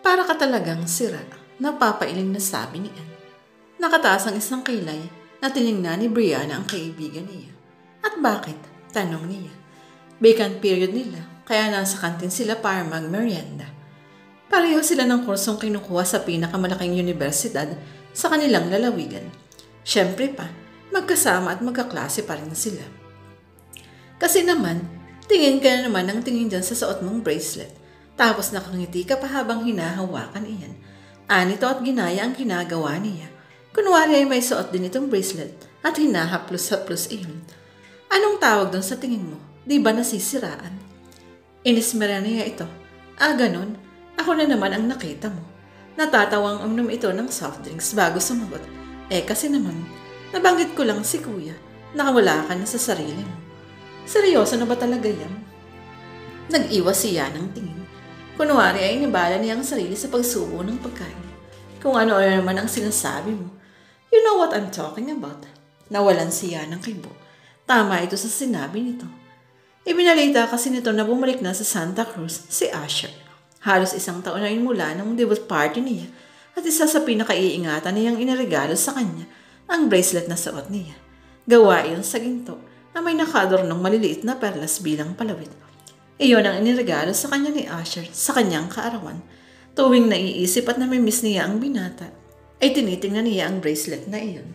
Para ka talagang sira, napapailing na sabi ni Anne. Nakataas ang isang kilay na tiningnan ni Brianna ang kaibigan niya. At bakit? Tanong niya. Vacant period nila, kaya nasa kantin sila para magmerienda. Pareho sila ng kursong kinukuha sa pinakamalaking universidad sa kanilang lalawigan. Siyempre pa, magkasama at magkaklase pa rin sila. Kasi naman, tingin ka na naman ng tingin dyan sa suot mong bracelet. Tapos nakangiti ka pa habang hinahawakan iyan. Anito at ginaya ang ginagawa niya. Kunwari ay may suot din itong bracelet at hinahaplos-haplos iyon. Anong tawag doon sa tingin mo? Di ba nasisiraan? Inismera niya ito. Ganon. Ako na naman ang nakita mo. Natatawang uminom ito ng soft drinks bago sumagot. Kasi naman, nabanggit ko lang si kuya. Nakawala ka na sa sarili mo. Seryoso na ba talaga yan? Nag-iwas siya ng tingin. Kunwari ay inibala niya ang sarili sa pagsubo ng pagkain. Kung ano-ano naman ang sinasabi mo. You know what I'm talking about. Nawalan siya ng kibo. Tama ito sa sinabi nito. Ibinalita kasi nito na bumalik na sa Santa Cruz si Asher. Halos isang taon na yun mula ng debut party niya at isa sa pinakaiingatan niyang inaregalo sa kanya ang bracelet na suot niya. Gawa iyon sa ginto na may nakadornong maliliit na perlas bilang palawit. Iyon ang iniregalo sa kanya ni Asher sa kanyang kaarawan. Tuwing naiisip at namimiss niya ang binata, ay tinitingnan niya ang bracelet na iyon.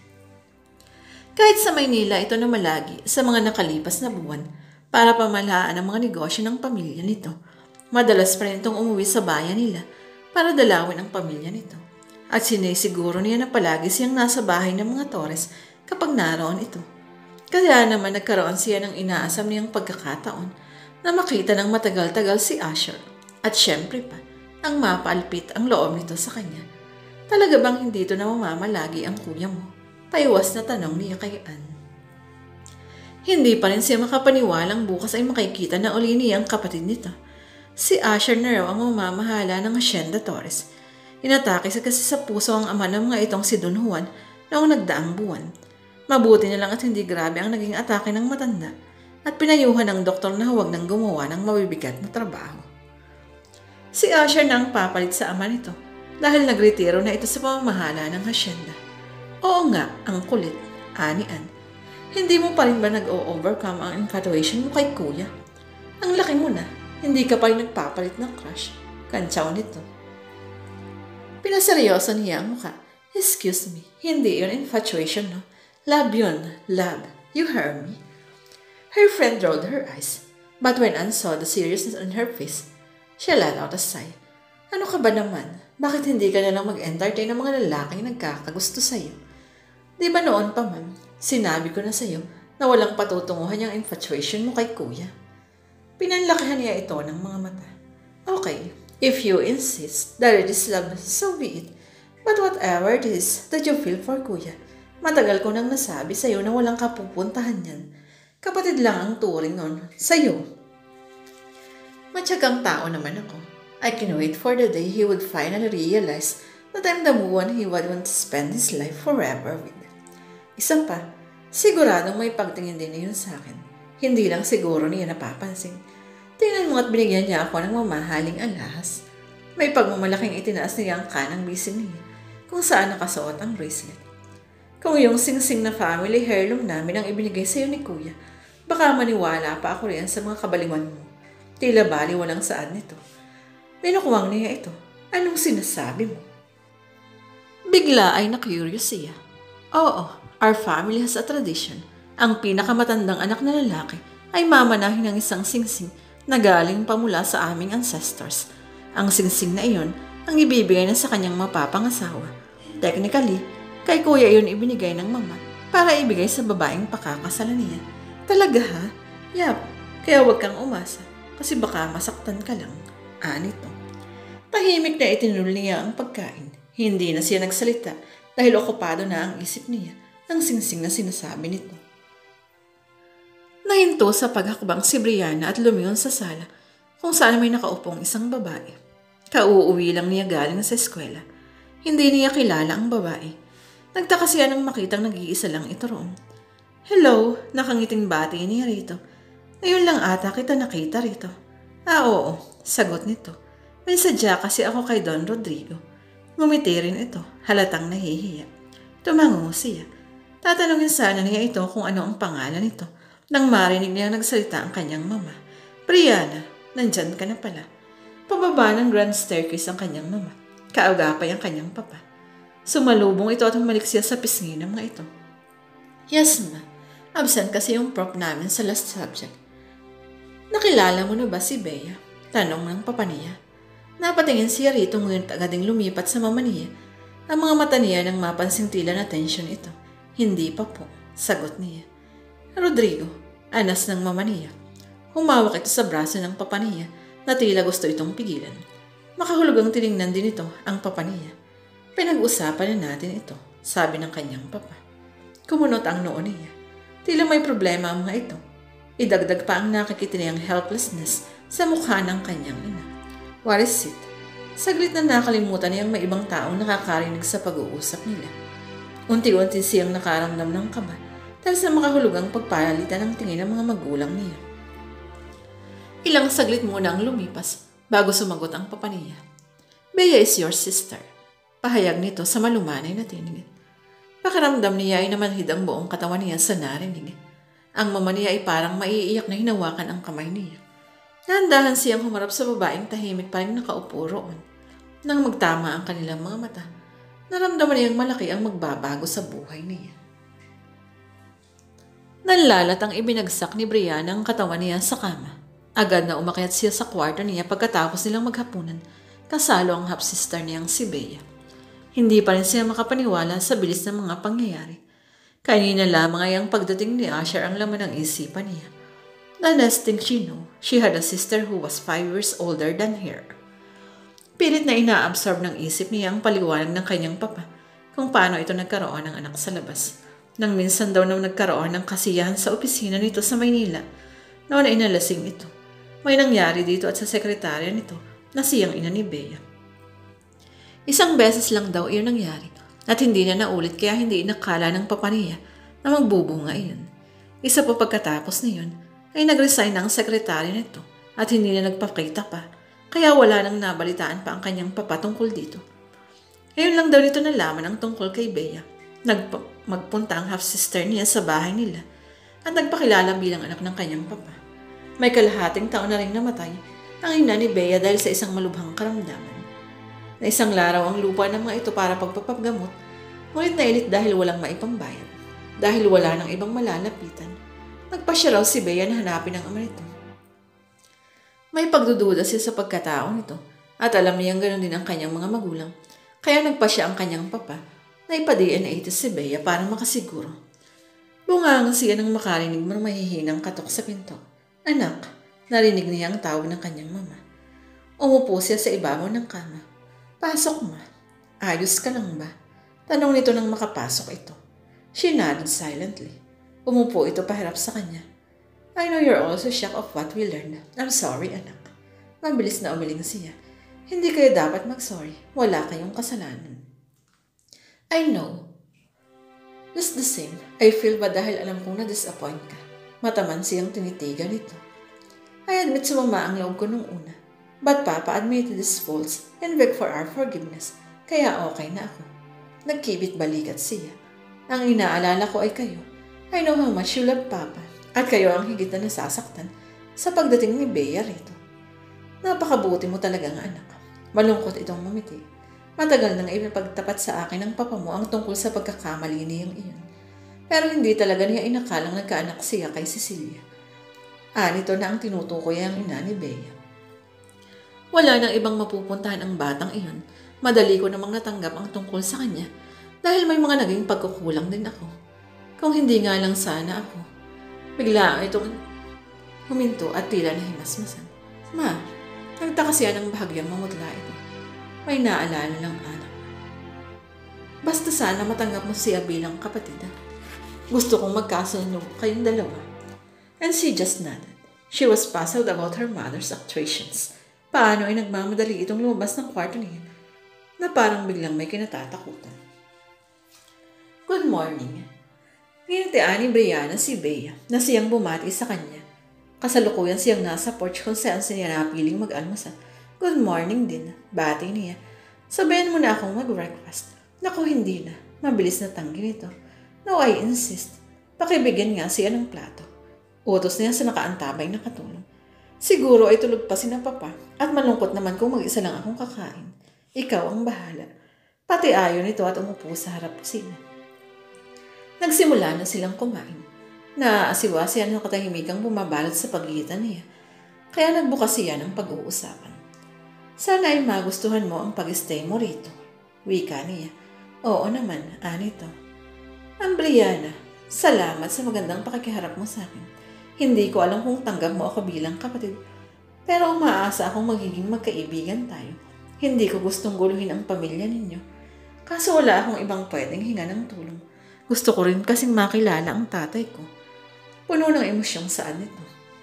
Kahit sa Maynila ito na malagi sa mga nakalipas na buwan para pamahalaan ang mga negosyo ng pamilya nito. Madalas pa rin itong umuwi sa bayan nila para dalawin ang pamilya nito. At sinisiguro niya na palagi siyang nasa bahay ng mga Torres kapag naroon ito. Kaya naman nagkaroon siya ng inaasam niyang pagkakataon na makita ng matagal-tagal si Asher. At syempre pa, ang mapalpit ang loob nito sa kanya. Talaga bang hindi ito namamalagi ang kuya mo? Paiwas na tanong niya kay Anne. Hindi pa rin siya makapaniwalang bukas ay makikita na uli niya ang kapatid nito. Si Asher na raw ang mamamahala ng Hacienda Torres. Inatake sa kasi sa puso ang ama ng mga itong si Don Juan noong nagdaang buwan. Mabuti na lang at hindi grabe ang naging atake ng matanda at pinayuhan ng doktor na huwag nang gumawa ng mabibigat na trabaho. Si Asher na ang papalit sa ama nito dahil nagretiro na ito sa pamamahala ng hacienda. Oo nga, ang kulit, ani Anne. Hindi mo pa rin ba nag-o-overcome ang infatuation mo kay kuya? Ang laki mo na, hindi ka pa rin nagpapalit ng crush. Kantsaw nito. Pinaseryoso niya ang mukha. Excuse me, hindi yun infatuation, no? Love yun, love. You heard me? Her friend rolled her eyes, but when Anne saw the seriousness on her face, she let out a sigh. Ano ka ba naman? Bakit hindi ka na lang mag-entertain ng mga lalaking nagkakagusto sa'yo? Di ba noon pa man, sinabi ko na sa'yo na walang patutunguhan yung infatuation mo kay kuya? Pinanlakihan niya ito ng mga mata. Okay, if you insist that it is love, so be it. But whatever it is that you feel for kuya, matagal ko nang nasabi sa'yo na walang kapupuntahan yan. Kapatid lang ang turing nun sa'yo. Matyagang tao naman ako. I can wait for the day he would finally realize that I'm the one he would want to spend his life forever with. Isa pa, siguradong may pagtingin din niya yun sa akin. Hindi lang siguro niya napapansin. Tingnan mo at binigyan niya ako ng mamahaling alahas. May pagmamalaking itinaas niya ang kanang bisig niya kung saan nakasuot ang bracelet. Kung yung singsing na family heirloom namin ang ibinigay sa'yo ni kuya, baka maniwala pa ako riyan sa mga kabaliwan mo. Tila bali walang saan nito. Binukuwang niya ito. Anong sinasabi mo? Bigla ay na-curious siya. Oo, our family has a tradition. Ang pinakamatandang anak na lalaki ay mamanahin ng isang singsing na galing pa mula sa aming ancestors. Ang singsing na iyon ang ibibigay na sa kanyang mapapangasawa. Technically, kay kuya iyon ibinigay ng mama para ibigay sa babaeng pakakasalan niya. Talaga ha? Yap, kaya huwag kang umasa kasi baka masaktan ka lang. Anito. Tahimik na itinulol niya ang pagkain. Hindi na siya nagsalita dahil okupado na ang isip niya ng singsing na sinasabi nito. Nahinto sa paghakbang si Brianna at lumingon sa sala kung saan may nakaupong isang babae. Kauuwi lang niya galing sa eskwela. Hindi niya kilala ang babae. Nagtaka siya nang makitang nag-iisa lang ito roon. Hello, nakangiting bati niya rito. Ngayon lang ata kita nakita rito. Oo, sagot nito. May sadya kasi ako kay Don Rodrigo. Ngumiti rin ito, halatang nahihiya. Tumango siya. Tatanungin sana niya ito kung ano ang pangalan nito nang marinig niya nagsalita ang kanyang mama. Brianna, nandyan ka na pala. Pababa ng grand staircase ang kanyang mama. Kaagapay ang kanyang papa. Sumalubong ito at humalik siya sa pisngi ng mga ito. Yes, ma. Absent kasi yung prop namin sa last subject. Nakilala mo na ba si Bea? Tanong ng papa niya. Napatingin siya rito ngunit agad ding lumipat sa mama niya. Ang mga mata niya nang mapansing tila na tension ito. Hindi pa po, sagot niya. Rodrigo, anas ng mama niya. Humawak ito sa braso ng papa niya na tila gusto itong pigilan. Makahulugang tiningnan din ito ang papa niya. Pinag-usapan na natin ito, sabi ng kanyang papa. Kumunot ang noo niya. Tila may problema ang mga ito. Idagdag pa ang nakikita niyang helplessness sa mukha ng kanyang ina. What is it? Saglit na nakalimutan niyang may ibang taong nakakarinig sa pag-uusap nila. Unti-unti siyang nakaramdam ng kaba dahil sa makahulugang pagpalitan ng tingin ng mga magulang niya. Ilang saglit muna ang lumipas bago sumagot ang papa niya. Bea is your sister. Pahayag nito sa malumanay na tinig. Pakiramdam niya ay namanhid ang buong katawan niya sa narinig. Ang mama niya ay parang maiiyak na hinawakan ang kamay niya. Dahan-dahan siyang humarap sa babaeng tahimik pa rin nakaupo roon. Nang magtama ang kanilang mga mata, naramdaman niyang malaki ang magbabago sa buhay niya. Nanlalat ang ibinagsak ni Brianna ang katawan niya sa kama. Agad na umakyat siya sa kwarto niya pagkatapos nilang maghapunan, kasalo ang half-sister niyang si Bea. Hindi pa rin siya makapaniwala sa bilis ng mga pangyayari. Kanina lamang ay ang pagdating ni Asher ang laman ng isipan niya. The next thing she knew, she had a sister who was 5 years older than her. Pilit na inaabsorb ng isip niya ang paliwanag ng kanyang papa kung paano ito nagkaroon ng anak sa labas. Nang minsan daw nang nagkaroon ng kasiyahan sa opisina nito sa Maynila, noon ay nalasing ito. May nangyari dito at sa sekretarya nito na siyang ina ni Bea. Isang beses lang daw iyon nangyari at hindi na naulit kaya hindi inakala ng papa niya na magbubunga iyon. Isa pa pagkatapos niyon ay nag-resign ang sekretarya nito at hindi na nagpakita pa kaya wala nang nabalitaan pa ang kanyang papa tungkol dito. Ngayon lang daw nito nalaman ang tungkol kay Bea. Magpunta ang half-sister niya sa bahay nila at nagpakilala bilang anak ng kanyang papa. May kalahating taon na rin namatay ang ina ni Bea dahil sa isang malubhang karamdaman. Na isang laraw ang lupa ng mga ito para pagpapagamot, ngunit nailit dahil walang maipambayad. Dahil wala nang ibang malalapitan, nagpasya raw si Bea na hanapin ang ama nito. May pagdududa siya sa pagkatao nito at alam niyang ganoon din ang kanyang mga magulang, kaya nagpasya ang kanyang papa na ipa-DNA test si Bea para makasiguro. Bungangan siya nang makarinig ng mahihinang katok sa pinto. Anak, narinig niya ang tawag ng kanyang mama. Umupo siya sa ibabaw ng kama. Pasok ma. Ayos ka lang ba? Tanong nito nang makapasok ito. She nodded silently. Umupo ito paharap sa kanya. I know you're also shocked of what we learned. I'm sorry, anak. Mabilis na umiling siya. Hindi kayo dapat mag-sorry. Wala kayong kasalanan. I know. Just the same, I feel ba dahil alam kong na-disappoint ka. Mataman siyang tinitigan ito. I admit sumama ang loob ko nung una. But Papa admitted his faults and begged for our forgiveness, kaya okay na ako. Nagkibit balikat siya. Ang inaalala ko ay kayo. I know how much you love Papa, at kayo ang higit na nasasaktan sa pagdating ni Bea rito. Napakabuti mo talaga ng anak. Malungkot itong mamiti. Matagal nang ipinapagtapat sa akin ng papa mo ang tungkol sa pagkakamali niyang iyon. Pero hindi talaga niya inakalang nagkaanak siya kay Cecilia. Nito na ang tinutukoy ang ina ni Bea. Wala nang ibang mapupuntahan ang batang iyon. Madali ko namang natanggap ang tungkol sa kanya dahil may mga naging pagkukulang din ako. Kung hindi nga lang sana ako. Bigla itong huminto at tila nahimasmasan. Ma, nagtaka siya ng bahagyang mamutla ito. May naalala ng anak. Basta sana matanggap mo siya bilang kapatid. Gusto kong magkasundo kayong dalawa. And she just nodded. She was puzzled about her mother's actuations. Paano ay nagmamadali itong lumabas ng kwarto niya na parang biglang may kinatatakutan. Good morning. Ginitian ni Brianna si Bea na siyang bumati sa kanya. Kasalukuyan siyang nasa porch kung saan siya napiling mag-almusal Good morning din, bati niya. Sabayan mo na akong mag-breakfast. Naku, hindi na. Mabilis na tanggi nito. No, I insist. Pakibigyan nga siya ng plato. Utos niya sa nakaantabay na katulong. Siguro ay tulog pa si na papa at malungkot naman kung mag-isa lang akong kakain. Ikaw ang bahala. Pati ayaw nito at umupo sa harap kusina. Nagsimula na silang kumain. Naaasiwa siya ng katahimikang bumabalot sa pagitan niya. Kaya nagbukas siya ng pag-uusapan. Sana ay magustuhan mo ang pag-stay mo rito. Wika niya. Oo naman, anito. Brianna, salamat sa magandang pakikiharap mo sa akin. Hindi ko alam kung tanggap mo ako bilang kapatid. Pero umaasa akong magiging magkaibigan tayo. Hindi ko gustong guluhin ang pamilya ninyo. Kaso wala akong ibang pwedeng hinga ng tulong. Gusto ko rin kasing makilala ang tatay ko. Puno ng emosyong saan nito.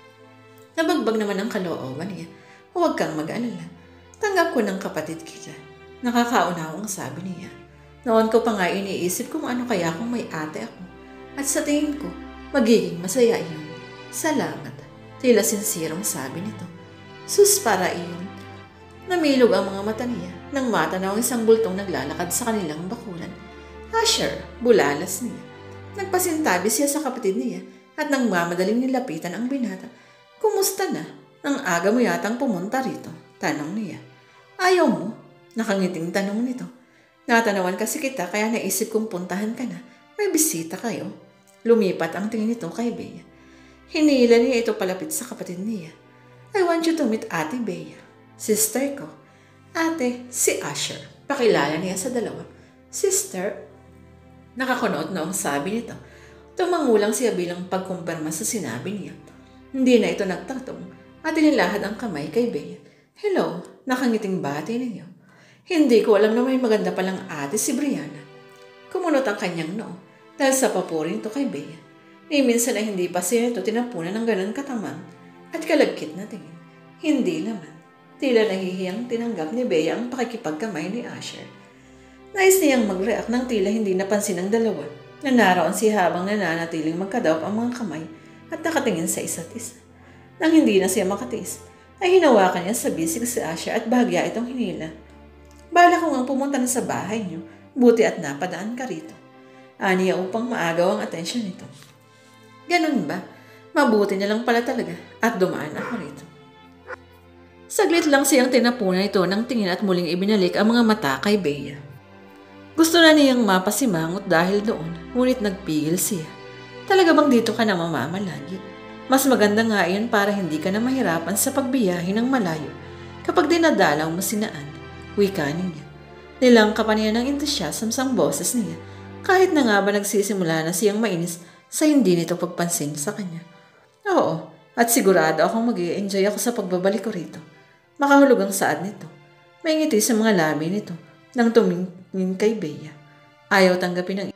Nabagbag naman ang kalooban niya. Huwag kang mag-alala. Tanggap ko ng kapatid kita. Nakakaunawang sabi niya. Noon ko pa nga iniisip kung ano kaya kung may ate ako. At sa tingin ko, magiging masaya iyon. Salamat. Tila sinsirong sabi nito. Sus para iyon. Namilog ang mga mata niya nang matanaw ang isang bultong naglalakad sa kanilang bakulan. Asher, bulalas niya. Nagpasintabi siya sa kapatid niya at nang mamadaling nilapitan ang binata. Kumusta na? Ang aga mo yatang pumunta rito. Tanong niya. Ayaw mo? Nakangiting tanong nito. Natanawan kasi kita kaya naisip kong puntahan ka na. May bisita kayo. Lumipat ang tingin nito kay Bea. Hinila niya ito palapit sa kapatid niya. I want you to meet Ate Bea. Sister ko. Ate, si Asher. Pakilala niya sa dalawa. Sister? Nakakunot na ang sabi nito. Tumangulang siya bilang pagkumpirma sa sinabi niya. Hindi na ito nagtatong at inilahad ang kamay kay Bea. Hello, nakangiting bati ninyo. Hindi ko alam na may maganda palang ate si Brianna. Kumunot ang kanyang noo dahil sa papuri nito kay Bea. Ni minsan ay hindi pa siya ito tinapunan ng ganun katamang at kalagkit na tingin. Hindi naman. Tila nahihiyang tinanggap ni Bea ang pakikipagkamay ni Asher. Nais niyang mag-react nang tila hindi napansin ng dalawa na naroon siya habang nananatiling magkadawp ang mga kamay at nakatingin sa isa't isa. Nang hindi na siya makatiis, ay hinawakan niya sa bisig si Asher at bahagya itong hinila. Bala ko ngang pumunta na sa bahay niyo, buti at napadaan ka rito. Aniya upang maagaw ang atensyon nito. Ganun ba? Mabuti na lang pala talaga at dumaan ako rito. Saglit lang siyang tinapunan ito ng tingin at muling ibinalik ang mga mata kay Bea. Gusto na niyang mapasimangot dahil doon, ngunit nagpigil siya. Talaga bang dito ka na mamamalagi? Mas maganda nga iyon para hindi ka na mahirapan sa pagbiyahe ng malayo kapag dinadalaw mo sinaan. Wika niya. Nilangka pa niya ng entusiasm sa boses niya kahit na nga ba nagsisimula na siyang mainis sa hindi nito pagpansin sa kanya. Oo, at sigurado akong mag-i-enjoy ako sa pagbabalik ko rito. Makahulog ang saad nito. May ngiti sa mga labi nito nang tumingin kay Bea. Ayaw tanggapin ng